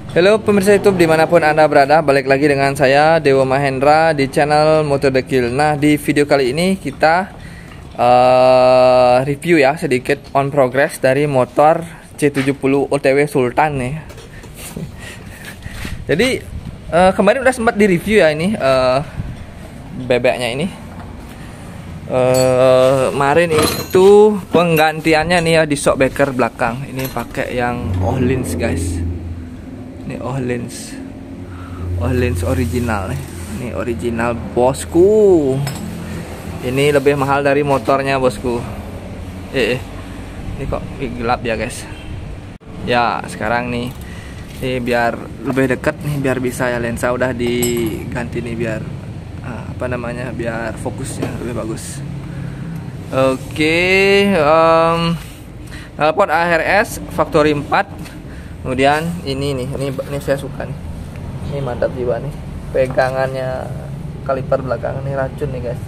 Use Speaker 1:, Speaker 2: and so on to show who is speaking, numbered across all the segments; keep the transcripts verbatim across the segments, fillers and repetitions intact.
Speaker 1: Halo pemirsa YouTube dimanapun Anda berada, balik lagi dengan saya Dewa Mahendra di channel Motor Dekil. Nah, di video kali ini kita uh, review ya sedikit on progress dari motor C tujuh puluh O T W Sultan nih. Jadi uh, kemarin udah sempat di review ya ini uh, bebeknya ini. Uh, kemarin itu penggantiannya nih ya di shockbreaker belakang. Ini pakai yang Öhlins guys. Ini Öhlins, Öhlins original nih. Ini original bosku. Ini lebih mahal dari motornya bosku. Eh, eh. Ini kok gelap ya guys. Ya sekarang nih, ini biar lebih dekat nih, biar bisa ya lensa udah diganti nih biar uh, apa namanya, biar fokusnya lebih bagus. Oke, okay, um, knalpot A R S Factory empat. Kemudian ini nih, ini ini saya suka nih. Ini mantap jiwa nih. Pegangannya kaliper belakang ini racun nih guys.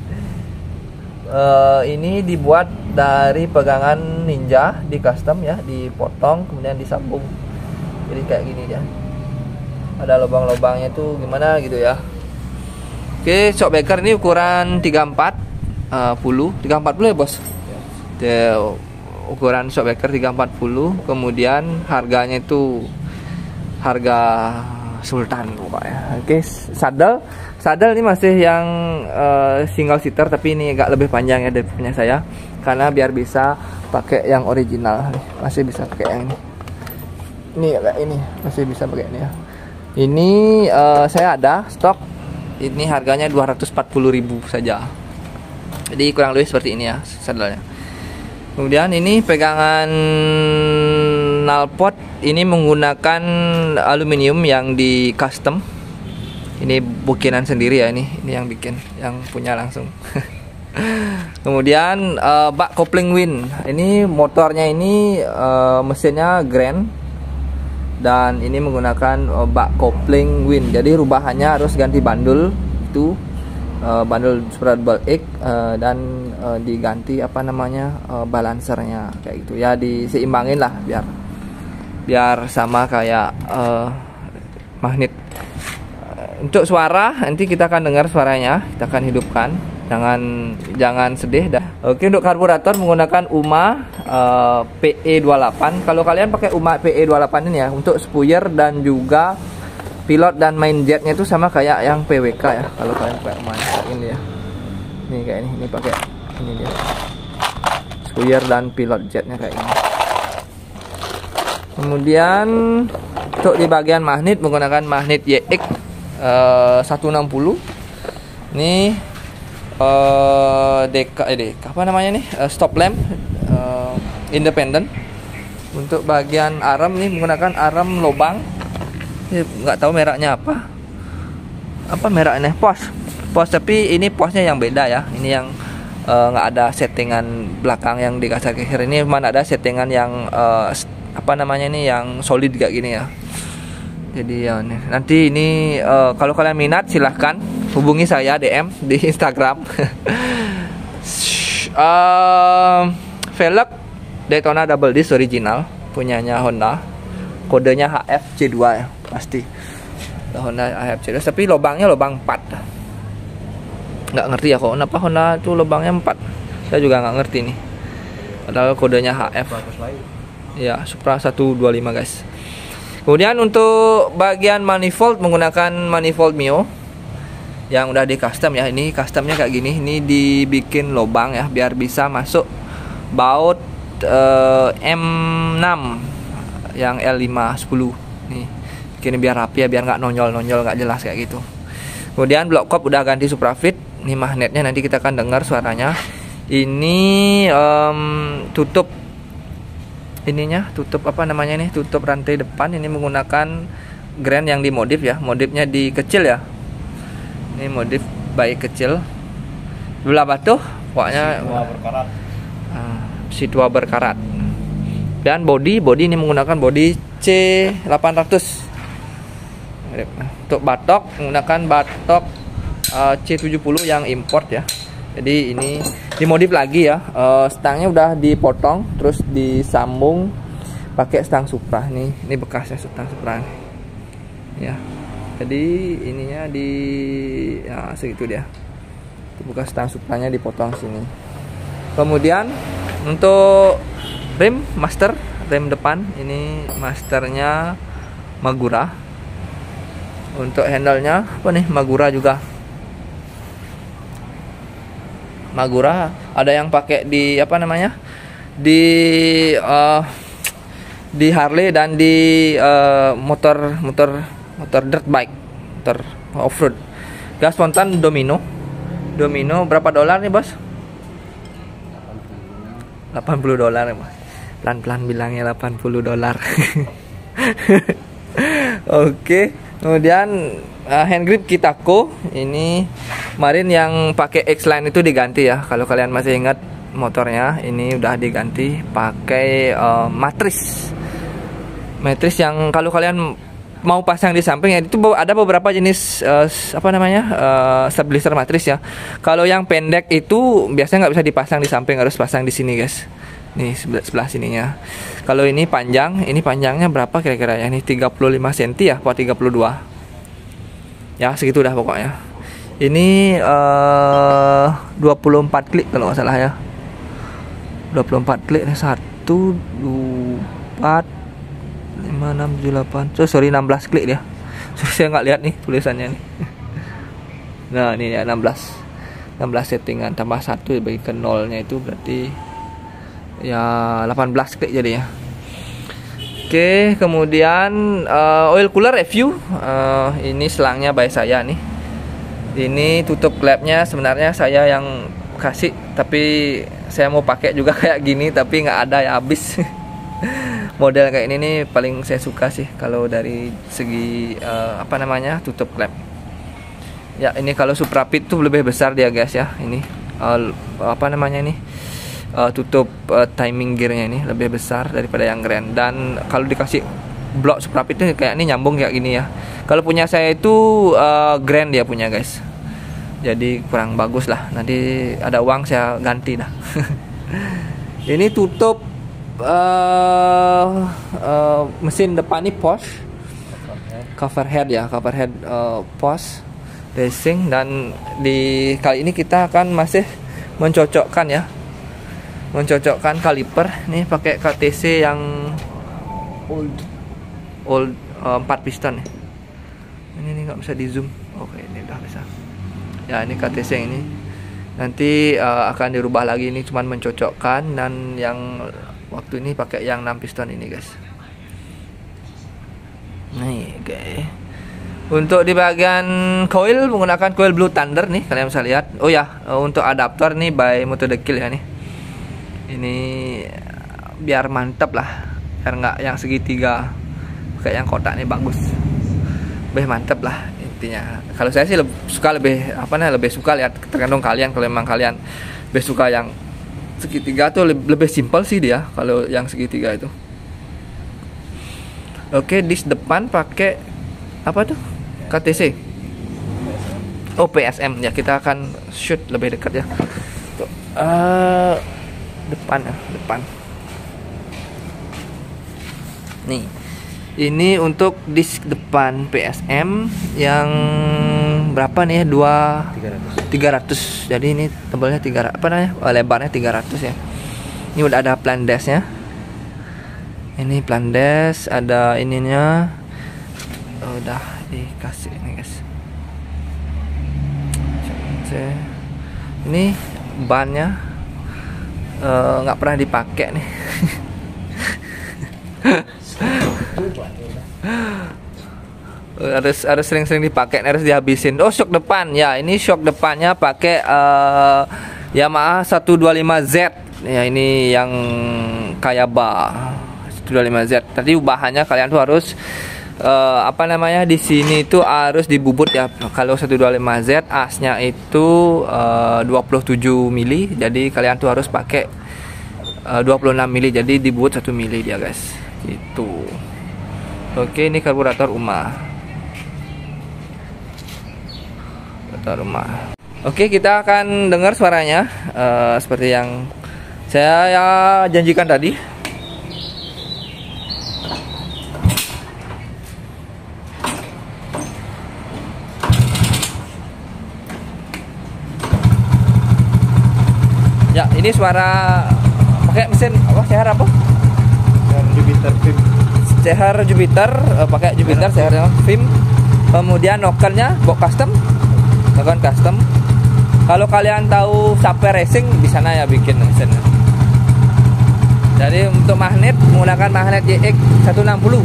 Speaker 1: uh, ini dibuat dari pegangan Ninja, di custom ya, dipotong kemudian disambung. Jadi kayak gini ya. Ada lubang-lubangnya tuh gimana gitu ya. Oke, shockbreaker ini ukuran tiga empat puluh, tiga empat puluh ya bos. Ya. Ukuran shockbreaker tiga empat puluh, kemudian harganya itu harga Sultan pokoknya. Oke, saddle saddle ini masih yang uh, single seater, tapi ini agak lebih panjang ya dari punya saya, karena biar bisa pakai yang original. Masih bisa pakai yang ini. Ini agak ini masih bisa pakai ini ya. Ini uh, saya ada stok. Ini harganya dua ratus empat puluh ribu saja. Jadi kurang lebih seperti ini ya saddlenya. Kemudian ini pegangan knalpot ini menggunakan aluminium yang di custom. Ini bikinan sendiri ya, ini ini yang bikin, yang punya langsung. Kemudian uh, bak coupling wheel. Ini motornya ini uh, mesinnya Grand dan ini menggunakan uh, bak coupling wheel. Jadi rubahannya harus ganti bandul itu. Uh, bandul Super Double X uh, dan uh, diganti apa namanya uh, balancernya kayak gitu ya, diseimbangin lah biar biar sama kayak uh, magnet. Uh, untuk suara nanti kita akan dengar suaranya, kita akan hidupkan, jangan jangan sedih dah. Oke, untuk karburator menggunakan UMA uh, P E dua puluh delapan. Kalau kalian pakai UMA P E dua puluh delapan ini ya, untuk spoiler dan juga pilot dan main jetnya itu sama kayak yang P W K ya. Kalau kalian pakai main ini ya, ini kayak ini, ini pakai ini dia, spoiler dan pilot jetnya kayak ini. Kemudian untuk di bagian magnet menggunakan magnet Y X uh, seratus enam puluh. Ini uh, deka, eh, deka apa namanya nih, uh, stop lamp uh, independent. Untuk bagian arm nih menggunakan arm lubang. Nggak tahu mereknya apa apa mereknya, pos pos tapi ini posnya yang beda ya. Ini yang uh, nggak ada settingan belakang yang di kaca kiri, ini mana ada settingan yang uh, apa namanya ini yang solid kayak gini ya. Jadi ya nih, nanti ini uh, kalau kalian minat silahkan hubungi saya D M di Instagram. uh, velg Daytona double disc original punyanya Honda, kodenya H F C dua ya pasti. Honda H F C dua, tapi lubangnya lubang empat. Nggak ngerti ya kok kenapa Honda itu lubangnya empat. Saya juga nggak ngerti nih. Padahal kodenya H F. Ya, Supra seratus dua puluh lima guys. Kemudian untuk bagian manifold menggunakan manifold Mio yang udah di custom ya. Ini customnya kayak gini. Ini dibikin lubang ya biar bisa masuk baut uh, M enam yang L lima sepuluh nih. Ini biar rapi ya, biar nggak nonjol-nonjol, nggak jelas kayak gitu. Kemudian blok kop udah ganti Suprafit. Ini magnetnya nanti kita akan dengar suaranya. Ini um, tutup ininya, tutup apa namanya nih, tutup rantai depan. Ini menggunakan Grand yang dimodif ya, modifnya di kecil ya. Ini modif baik kecil. Belah batuh, pokoknya berkarat. Uh, si tua berkarat. Dan body, body ini menggunakan body C delapan ratus. Untuk batok menggunakan batok uh, C tujuh puluh yang import ya. Jadi ini dimodif lagi ya. Uh, stangnya udah dipotong terus disambung pakai stang Supra nih. Ini bekasnya stang Supra. ya. Jadi ininya di ya segitu dia. Buka stang suplanya dipotong sini. Kemudian untuk rem master, rem depan ini masternya Magura. Untuk handle-nya apa nih? Magura juga. Magura ada yang pakai di apa namanya? Di uh, di Harley dan di uh, motor motor motor dirt bike, motor off-road. Gas spontan Domino. Domino berapa dolar nih, Bos? delapan puluh dolar ya, Mas. Pelan-pelan bilangnya delapan puluh dolar. Oke, kemudian uh, hand grip Kitako. Ini kemarin yang pakai X-Line itu diganti ya. Kalau kalian masih ingat motornya, ini udah diganti pakai uh, matris. Matris yang kalau kalian mau pasang di samping ya, itu ada beberapa jenis uh, apa namanya uh, stabilizer matris ya. Kalau yang pendek itu biasanya nggak bisa dipasang di samping, harus pasang di sini guys. Nih sebelah, sebelah sininya. Kalau ini panjang, ini panjangnya berapa kira-kira ya? Ini tiga puluh lima sentimeter ya, atau tiga puluh dua. Ya segitu dah pokoknya. Ini uh, dua puluh empat klik kalau nggak salah ya. dua puluh empat klik, satu, dua, empat, lima, enam, tujuh, delapan. So, sorry enam belas klik dia. So, saya nggak lihat nih tulisannya nih. Nah, ini ya enam belas. enam belas settingan tambah satu bagi ke nolnya itu berarti ya delapan belas klik jadi ya. Oke, kemudian uh, oil cooler review. Uh, ini selangnya by saya nih. Ini tutup klapnya sebenarnya saya yang kasih, tapi saya mau pakai juga kayak gini tapi nggak ada ya, habis. Model kayak ini nih paling saya suka sih kalau dari segi uh, apa namanya tutup klep. Ya ini kalau Suprapit tuh lebih besar dia guys ya. Ini uh, apa namanya ini uh, tutup uh, timing gearnya ini lebih besar daripada yang Grand. Dan kalau dikasih blok Suprapit tuh kayak ini nyambung kayak gini ya. Kalau punya saya itu uh, Grand dia punya guys. Jadi kurang bagus lah. Nanti ada uang saya ganti dah. Ini tutup uh, uh, mesin depan ini Porsche cover head ya, cover head uh, Porsche racing. Dan di kali ini kita akan masih mencocokkan ya, mencocokkan kaliper nih pakai K T C yang old old uh, empat piston nih. Ini nih nggak bisa di zoom. Oke, ini udah bisa ya. Ini K T C ini nanti uh, akan dirubah lagi, ini cuman mencocokkan. Dan yang waktu ini pakai yang enam piston ini guys. Nih oke okay. Untuk di bagian coil menggunakan coil Blue Thunder nih, kalian bisa lihat. Oh ya, untuk adaptor nih by Motodekil ya nih. Ini biar mantap lah, biar nggak yang segitiga, kayak yang kotak nih bagus, lebih mantap lah intinya. Kalau saya sih lebih suka lebih apa nih lebih suka lihat, tergantung kalian. Kalau memang kalian lebih suka yang segitiga tuh lebih, lebih simpel sih dia kalau yang segitiga itu. Oke, di depan pakai apa tuh? K T C. Oh, P S M ya, kita akan shoot lebih dekat ya. Tuh, uh, depan ya, depan. Nih. Ini untuk disk depan P S M yang berapa nih ya? dua tiga ratus. Jadi ini tebalnya tiga ratus, apa namanya? Oh, lebarnya tiga ratus ya. Ini udah ada plan dash-nya. Ini plan dash, ada ininya. Oh, udah dikasih ini guys. Ini bannya nggak uh, pernah dipakai nih. harus harus sering-sering dipakai, harus dihabisin. Oh, shock depan ya, ini shock depannya pakai uh, Yamaha seratus dua puluh lima Z ya. Ini yang Kayaba seratus dua puluh lima Z. Tadi bahannya kalian tuh harus uh, apa namanya di sini itu harus dibubut ya. Kalau seratus dua puluh lima Z asnya itu uh, dua puluh tujuh mili, jadi kalian tuh harus pakai uh, dua puluh enam mili, jadi dibubut satu mili dia guys. Itu. Oke, ini karburator U M A. Karburator U M A. Oke, kita akan dengar suaranya uh, seperti yang saya ya janjikan tadi. Ya, ini suara pakai mesin apa? C H R apa?
Speaker 2: Jupiter Film.
Speaker 1: C H R Jupiter, uh, pakai Jupiter C H R Film. Kemudian nokelnya box custom, noken custom. Kalau kalian tahu Saper Racing di sana ya bikin mesinnya. Jadi untuk magnet menggunakan magnet Y X seratus enam puluh.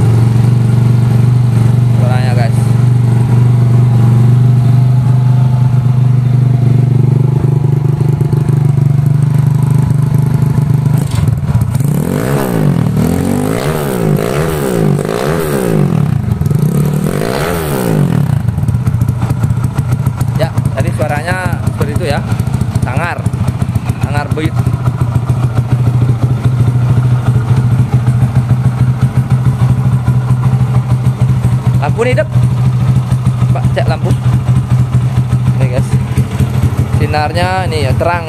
Speaker 1: Suaranya guys. Ya, tadi suaranya seperti itu ya. Sangar. Sangar beat. Lampu nih dep, Pak cek lampu. Nih guys, sinarnya nih ya terang.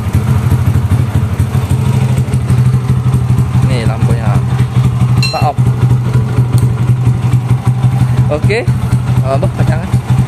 Speaker 1: Nih lampunya, Pak off. Oke, apa pacangan?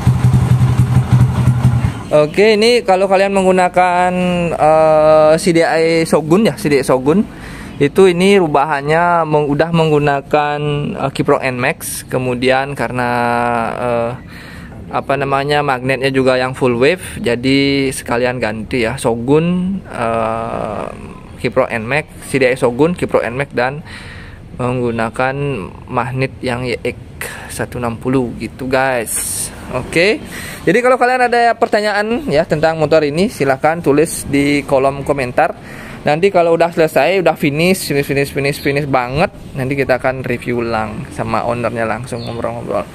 Speaker 1: Oke, ini kalau kalian menggunakan uh, C D I Shogun ya, C D I Shogun. Itu ini rubahannya meng, udah menggunakan uh, Kiprok N Max, kemudian karena uh, apa namanya magnetnya juga yang full wave, jadi sekalian ganti ya Shogun, uh, Kiprok N Max, C D I Shogun, Kiprok N Max, dan menggunakan magnet yang Y X seratus enam puluh gitu guys. Oke, jadi kalau kalian ada pertanyaan ya tentang motor ini, silahkan tulis di kolom komentar. Nanti kalau udah selesai, udah finish, finish, finish, finish, finish banget, nanti kita akan review ulang sama ownernya, langsung ngobrol-ngobrol.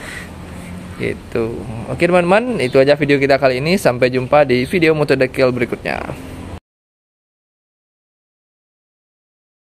Speaker 1: Gitu. Oke teman-teman, itu aja video kita kali ini. Sampai jumpa di video Motodakil berikutnya.